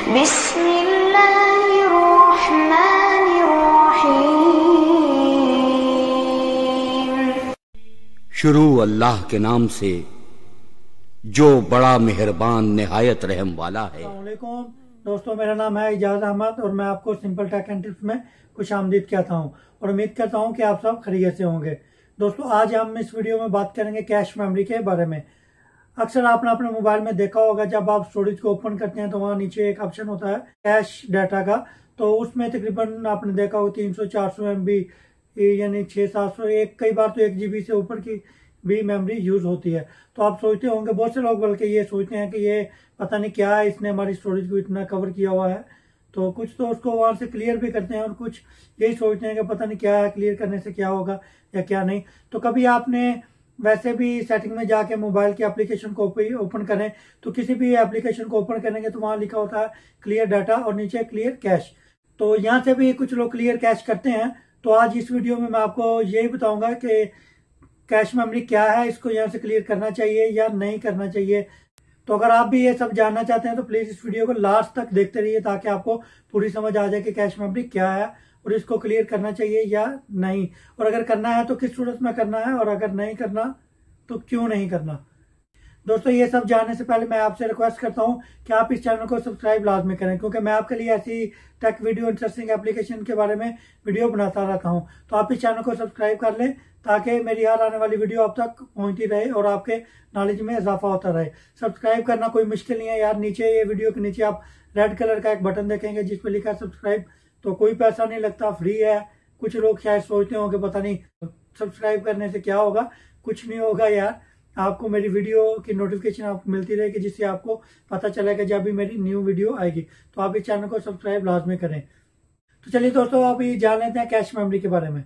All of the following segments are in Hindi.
बिस्मिल्लाहिर्रहमानिर्रहीम। शुरू अल्लाह के नाम से जो बड़ा मेहरबान निहायत रहम वाला है। अस्सलाम वालेकुम दोस्तों, मेरा नाम है इजाज अहमद और मैं आपको सिंपल टेक एंड टिप्स में खुश आमदीद कहता हूं और उम्मीद करता हूं कि आप सब खैरियत से होंगे। दोस्तों, आज हम इस वीडियो में बात करेंगे कैश मेमोरी के बारे में। अक्सर आपने अपने मोबाइल में देखा होगा, जब आप स्टोरेज को ओपन करते हैं तो वहाँ नीचे एक ऑप्शन होता है कैश डाटा का। तो उसमें तकरीबन आपने देखा होगा 300-400 MB यानी 600-700 कई बार तो 1 GB से ऊपर की भी मेमोरी यूज होती है। तो आप सोचते होंगे, बहुत से लोग बल्कि ये सोचते हैं कि ये पता नहीं क्या है, इसने हमारी स्टोरेज को इतना कवर किया हुआ है। तो कुछ तो उसको वहां से क्लियर भी करते हैं और कुछ यही सोचते हैं कि पता नहीं क्या है, क्लियर करने से क्या होगा या क्या नहीं। तो कभी आपने वैसे भी सेटिंग में जाके मोबाइल की एप्लीकेशन को ओपन करें तो किसी भी एप्लीकेशन को ओपन करेंगे तो वहां लिखा होता है क्लियर डाटा और नीचे क्लियर कैश। तो यहाँ से भी कुछ लोग क्लियर कैश करते हैं। तो आज इस वीडियो में मैं आपको यही बताऊंगा कि कैश मेमोरी क्या है, इसको यहाँ से क्लियर करना चाहिए या नहीं करना चाहिए। तो अगर आप भी ये सब जानना चाहते हैं तो प्लीज इस वीडियो को लास्ट तक देखते रहिए ताकि आपको पूरी समझ आ जाए कि कैश मेमोरी क्या है और इसको क्लियर करना चाहिए या नहीं, और अगर करना है तो किस सूरत में करना है और अगर नहीं करना तो क्यों नहीं करना। दोस्तों, ये सब जानने से पहले मैं आपसे रिक्वेस्ट करता हूं कि आप इस चैनल को सब्सक्राइब लाजमी करें, क्योंकि मैं आपके लिए ऐसी टेक वीडियो इंटरेस्टिंग एप्लीकेशन के बारे में वीडियो बनाता रहता हूं। तो आप इस चैनल को सब्सक्राइब कर लें ताकि मेरी हर आने वाली वीडियो आप तक पहुंचती रहे और आपके नॉलेज में इजाफा होता रहे। सब्सक्राइब करना कोई मुश्किल नहीं है यार। नीचे ये वीडियो के नीचे आप रेड कलर का एक बटन देखेंगे जिस पर लिखा है सब्सक्राइब। तो कोई पैसा नहीं लगता, फ्री है। कुछ लोग शायद सोचते होंगे पता नहीं सब्सक्राइब करने से क्या होगा। कुछ नहीं होगा यार, आपको मेरी वीडियो की नोटिफिकेशन आपको मिलती रहेगी जिससे आपको पता चलेगा जब भी मेरी न्यू वीडियो आएगी। तो आप इस चैनल को सब्सक्राइब लाजमी करें। तो चलिए दोस्तों, अभी जान लेते हैं कैश मेमोरी के बारे में।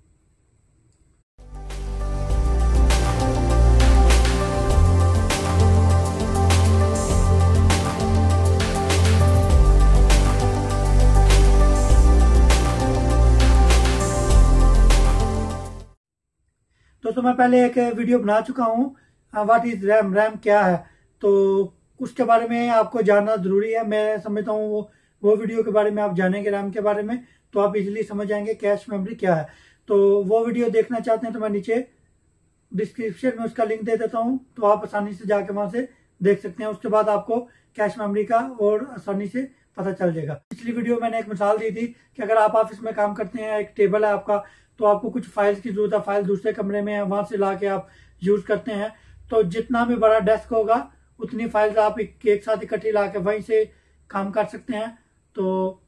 दोस्तों, मैं पहले एक वीडियो बना चुका हूँ व्हाट इज रैम, रैम क्या है, तो उसके बारे में आपको जानना जरूरी है। मैं समझता हूँ वो वीडियो के बारे में आप जानेंगे रैम के बारे में तो आप इजीली समझ जाएंगे कैश मेमोरी क्या है। तो वो वीडियो देखना चाहते हैं तो मैं नीचे डिस्क्रिप्शन में उसका लिंक दे देता हूँ, तो आप आसानी से जाके वहां से देख सकते हैं। उसके बाद आपको कैश मेमोरी का और आसानी से पता चल जाएगा। पिछली वीडियो मैंने एक मिसाल दी थी कि अगर आप ऑफिस में काम करते हैं, एक टेबल है आपका, तो आपको कुछ फाइल्स की जरूरत है, फाइल दूसरे कमरे में है, वहां से ला के आप यूज करते हैं। तो जितना भी बड़ा डेस्क होगा उतनी फाइल्स आप एक साथ इकट्ठी ला के वहीं से काम कर सकते हैं। तो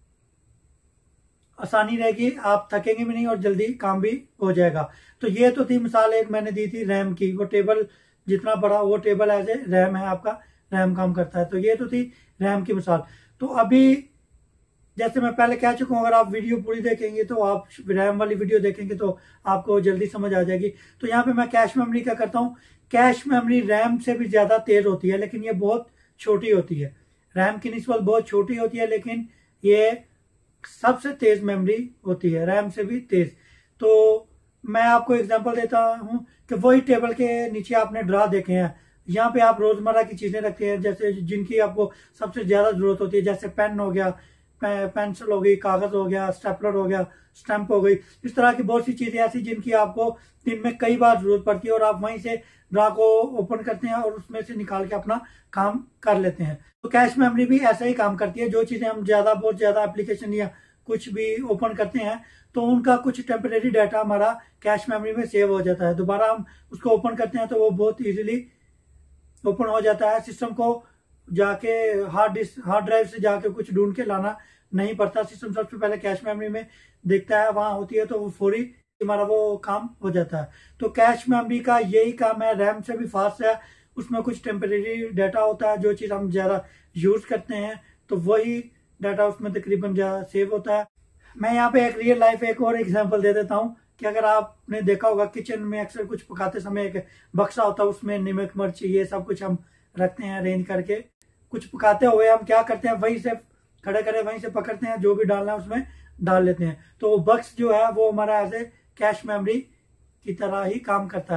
आसानी रहेगी, आप थकेंगे भी नहीं और जल्दी काम भी हो जाएगा। तो ये तो थी मिसाल एक मैंने दी थी रैम की। वो टेबल जितना बड़ा वो टेबल एज ए रैम है, आपका रैम काम करता है। तो ये तो थी रैम की मिसाल। तो अभी जैसे मैं पहले कह चुका हूं, अगर आप वीडियो पूरी देखेंगे तो आप रैम वाली वीडियो देखेंगे तो आपको जल्दी समझ आ जाएगी। तो यहाँ पे मैं कैश मेमोरी का करता हूँ। कैश मेमोरी रैम से भी ज्यादा तेज होती है, लेकिन ये बहुत छोटी होती है। रैम की निस्बत बहुत छोटी होती है, लेकिन ये सबसे तेज मेमोरी होती है, रैम से भी तेज। तो मैं आपको एग्जांपल देता हूँ कि वही टेबल के नीचे आपने ड्रा देखे हैं, यहाँ पे आप रोजमर्रा की चीजें रखते हैं जैसे जिनकी आपको सबसे ज्यादा जरूरत होती है, जैसे पेन हो गया, पेंसिल हो गई, कागज हो गया, स्टेपलर हो गया, स्टैंप हो गई। इस तरह की बहुत सी चीजें ऐसी जिनकी आपको दिन में कई बार जरूरत पड़ती है और आप वहीं से ड्रा को ओपन करते हैं और उसमें से निकाल के अपना काम कर लेते हैं। तो कैश मेमोरी भी ऐसा ही काम करती है। जो चीजें हम बहुत ज्यादा एप्लीकेशन या कुछ भी ओपन करते हैं तो उनका कुछ टेम्परेरी डाटा हमारा कैश मेमोरी में सेव हो जाता है। दोबारा हम उसको ओपन करते हैं तो वो बहुत इजीली ओपन हो जाता है। सिस्टम को जाके हार्ड ड्राइव से जाके कुछ ढूंढ के लाना नहीं पड़ता। सिस्टम सबसे पहले कैश मेमोरी में देखता है, वहां होती है तो वो फौरी हमारा वो काम हो जाता है। तो कैश मेमोरी का यही काम है, रैम से भी फास्ट है। उसमें कुछ टेम्परेरी डाटा होता है, जो चीज हम ज्यादा यूज करते हैं तो वही डाटा उसमें तकरीबन ज्यादा सेव होता है। मैं यहाँ पे एक रियल लाइफ एक और एग्जांपल दे देता हूँ कि अगर आपने देखा होगा किचन में अक्सर कुछ पकाते समय एक बक्सा होता है, उसमें नमक मिर्च ये सब कुछ हम रखते हैं अरेंज करके। कुछ पकाते हुए हम क्या करते हैं, वहीं से खड़े खड़े वहीं से पकड़ते हैं, जो भी डालना है उसमें डाल लेते हैं। तो वो बक्स जो है वो हमारा एज ए कैश मेमोरी की तरह ही काम करता है।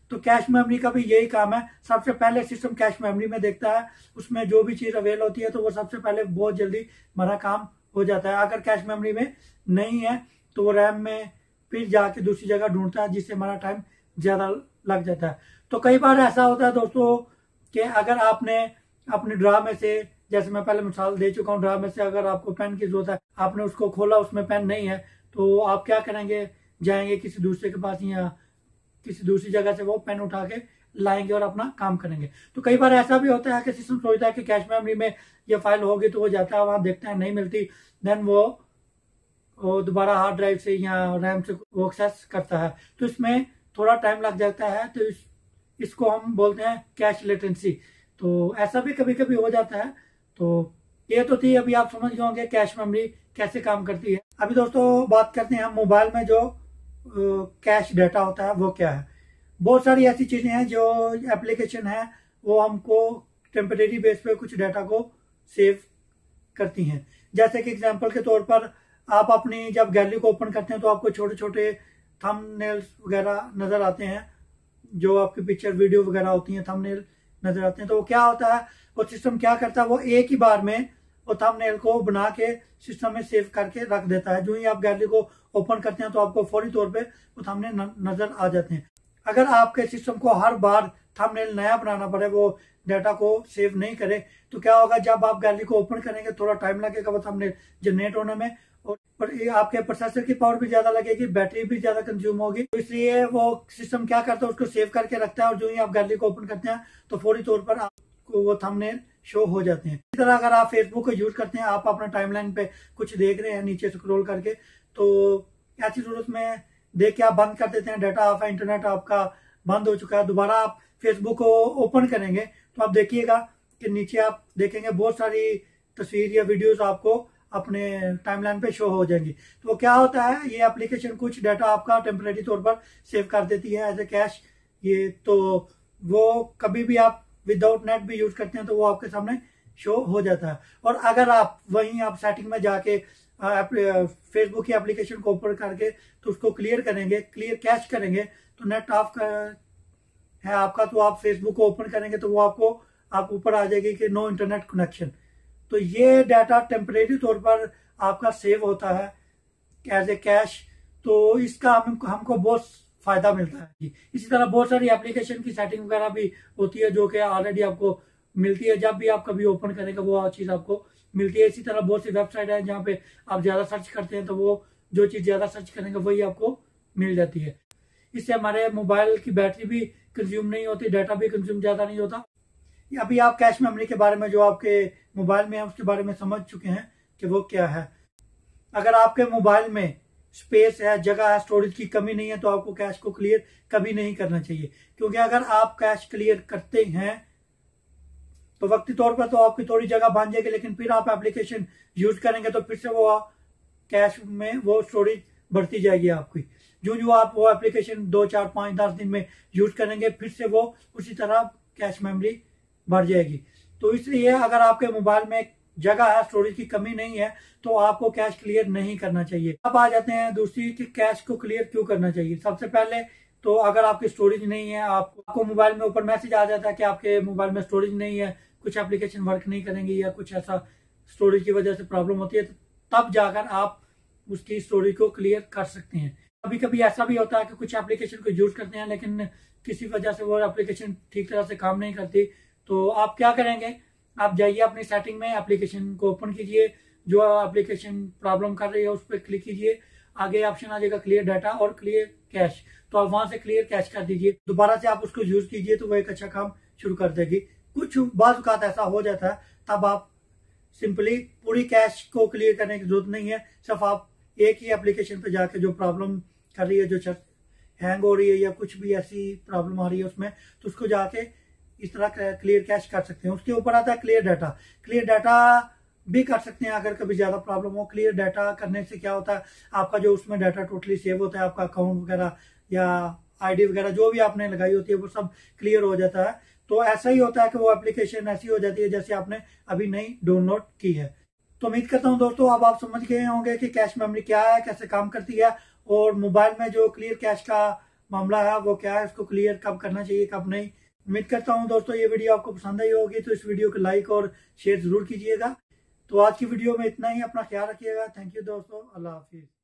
तो कैश मेमोरी का भी यही काम है, सबसे पहले सिस्टम कैश मेमोरी में देखता है, उसमें जो भी चीज़ अवेल होती है तो वो सबसे पहले बहुत जल्दी हमारा काम हो जाता है। अगर कैश मेमोरी में नहीं है तो वो रैम में फिर जाके दूसरी जगह ढूंढता है, जिससे हमारा टाइम ज़्यादा लग जाता है। तो कई बार ऐसा होता है दोस्तों कि अगर आपने अपने ड्रा में से, जैसे मैं पहले मिसाल दे चुका हूँ, ड्रा में से अगर आपको पेन की जरूरत है, आपने उसको खोला, उसमें पेन नहीं है, तो आप क्या करेंगे, जाएंगे किसी दूसरे के पास या किसी दूसरी जगह से वो पेन उठा के लाएंगे और अपना काम करेंगे। तो कई बार ऐसा भी होता है कि सिस्टम सोचता है कि कैश मेमोरी में ये फाइल होगी, तो वो जाता है वहां, देखते हैं नहीं मिलती, देन वो दोबारा हार्ड ड्राइव से या रैम से वो एक्सेस करता है, तो इसमें थोड़ा टाइम लग जाता है। तो इसको हम बोलते हैं कैश लेटेंसी। तो ऐसा भी कभी कभी हो जाता है। तो ये तो थी, अभी आप समझ गए होंगे कैश मेमोरी कैसे काम करती है। अभी दोस्तों बात करते हैं हम मोबाइल में जो कैश डाटा होता है वो क्या है। बहुत सारी ऐसी चीजें हैं जो एप्लीकेशन है वो हमको टेम्परेरी बेस पे कुछ डाटा को सेव करती हैं। जैसे कि एग्जांपल के तौर पर आप अपनी जब गैलरी को ओपन करते हैं तो आपको छोटे छोटे थंबनेल्स वगैरह नजर आते हैं, जो आपकी पिक्चर वीडियो वगैरह होती हैं, थंबनेल नजर आते हैं। तो वो क्या होता है, वो सिस्टम क्या करता है, वो एक ही बार में वो थंबनेल को बना के सिस्टम में सेव करके रख देता है। जो ही आप गैलरी को ओपन करते हैं तो आपको फौरी तौर पे वो थंबनेल नजर आ जाते हैं। अगर आपके सिस्टम को हर बार थंबनेल नया बनाना पड़े, वो डाटा को सेव नहीं करे, तो क्या होगा, जब आप गैलरी को ओपन करेंगे थोड़ा टाइम लगेगा वो थंबनेल जनरेट होने में, और आपके प्रोसेसर की पावर भी ज्यादा लगेगी, बैटरी भी ज्यादा कंज्यूम होगी। तो इसलिए वो सिस्टम क्या करता है, उसको सेव करके रखता है, और जो ही आप गैलरी को ओपन करते हैं तो फौरी तौर पर आपको वो थंबनेल शो हो जाते हैं। इसी तरह अगर आप फेसबुक को यूज करते हैं, आप अपना टाइमलाइन पे कुछ देख रहे हैं नीचे स्क्रॉल करके, तो ऐसी जरूरत में देख के आप बंद कर देते हैं, डाटा ऑफ है, इंटरनेट आपका बंद हो चुका है, दोबारा आप फेसबुक को ओपन करेंगे तो आप देखिएगा कि नीचे आप देखेंगे बहुत सारी तस्वीर या वीडियोस आपको अपने टाइमलाइन पे शो हो जाएंगी। तो वो क्या होता है, ये एप्लीकेशन कुछ डाटा आपका टेम्परेरी तौर पर सेव कर देती है एज ए कैश। ये तो वो कभी भी आप विदाउट नेट भी यूज करते हैं तो वो आपके सामने शो हो जाता है। और अगर आप वहीं आप सेटिंग में जाके फेसबुक की एप्लीकेशन को ओपन करके तो उसको क्लियर करेंगे, क्लियर कैश करेंगे, तो नेट ऑफ है आपका, तो आप फेसबुक को ओपन करेंगे तो वो आप ऊपर आ जाएगी कि नो इंटरनेट कनेक्शन। तो ये डाटा टेम्परेरी तौर पर आपका सेव होता है एज ए कैश। तो इसका हमको बहुत फायदा मिलता है। इसी तरह बहुत सारी एप्लीकेशन की सेटिंग वगैरह भी होती है जो कि ऑलरेडी आपको मिलती है, जब भी आप कभी ओपन करेंगे वो चीज आपको मिलती है। इसी तरह बहुत सी वेबसाइट है जहाँ पे आप ज्यादा सर्च करते हैं तो वो जो चीज ज्यादा सर्च करेंगे वही आपको मिल जाती है। इससे हमारे मोबाइल की बैटरी भी कंज्यूम नहीं होती, डाटा भी कंज्यूम ज्यादा नहीं होता। अभी आप कैश मेमोरी के बारे में जो आपके मोबाइल में है उसके बारे में समझ चुके हैं कि वो क्या है। अगर आपके मोबाइल में स्पेस है, जगह है, स्टोरेज की कमी नहीं है, तो आपको कैश को क्लियर कभी नहीं करना चाहिए, क्योंकि अगर आप कैश क्लियर करते हैं तो वक्ती तौर पर तो आपकी थोड़ी जगह बन जाएगी, लेकिन फिर आप एप्लीकेशन यूज करेंगे तो फिर से वो कैश में वो स्टोरेज बढ़ती जाएगी आपकी। जो जो आप वो एप्लीकेशन 2, 4, 5, 10 दिन में यूज करेंगे फिर से वो उसी तरह कैश मेमोरी बढ़ जाएगी। तो इसलिए अगर आपके मोबाइल में जगह है, स्टोरेज की कमी नहीं है, तो आपको कैश क्लियर नहीं करना चाहिए। अब आ जाते हैं दूसरी कि कैश को क्लियर क्यों करना चाहिए। सबसे पहले तो अगर आपकी स्टोरेज नहीं है, आपको मोबाइल में ऊपर मैसेज आ जाता है कि आपके मोबाइल में स्टोरेज नहीं है, कुछ एप्लीकेशन वर्क नहीं करेंगी या कुछ ऐसा स्टोरेज की वजह से प्रॉब्लम होती है, तो तब जाकर आप उसकी स्टोरेज को क्लियर कर सकते हैं। कभी कभी ऐसा भी होता है कि कुछ एप्लीकेशन को यूज करते हैं लेकिन किसी वजह से वो एप्लीकेशन ठीक तरह से काम नहीं करती, तो आप क्या करेंगे, आप जाइए अपनी सेटिंग में, एप्लीकेशन को ओपन कीजिए, जो एप्लीकेशन प्रॉब्लम कर रही है उस पर क्लिक कीजिए, आगे ऑप्शन आ जाएगा क्लियर डाटा और क्लियर कैश, तो आप वहां से क्लियर कैश कर दीजिए, दोबारा से आप उसको यूज कीजिए तो वो एक अच्छा काम शुरू कर देगी। कुछ बाज़ औक़ात ऐसा हो जाता है, तब आप सिंपली पूरी कैश को क्लियर करने की जरूरत नहीं है, सिर्फ आप एक ही एप्लीकेशन पे जाके जो प्रॉब्लम कर रही है, जो हैंग हो रही है या कुछ भी ऐसी प्रॉब्लम आ रही है उसमें, तो उसको जाके इस तरह क्लियर कैश कर सकते हैं। उसके ऊपर आता है क्लियर डाटा। क्लियर डाटा भी कर सकते हैं अगर कभी ज्यादा प्रॉब्लम हो। क्लियर डाटा करने से क्या होता है, आपका जो उसमें डाटा टोटली सेव होता है, आपका अकाउंट वगैरह या आईडी वगैरह जो भी आपने लगाई होती है वो सब क्लियर हो जाता है। तो ऐसा ही होता है कि वो एप्लीकेशन ऐसी हो जाती है जैसे आपने अभी नई डाउनलोड की है। तो उम्मीद करता हूं दोस्तों अब आप समझ गए होंगे कि कैश मेमोरी क्या है, कैसे काम करती है, और मोबाइल में जो क्लियर कैश का मामला है वो क्या है, इसको क्लियर कब करना चाहिए कब नहीं। उम्मीद करता हूँ दोस्तों ये वीडियो आपको पसंद आई होगी, तो इस वीडियो को लाइक और शेयर जरूर कीजिएगा। तो आज की वीडियो में इतना ही, अपना ख्याल रखिएगा। थैंक यू दोस्तों, अल्लाह हाफिज।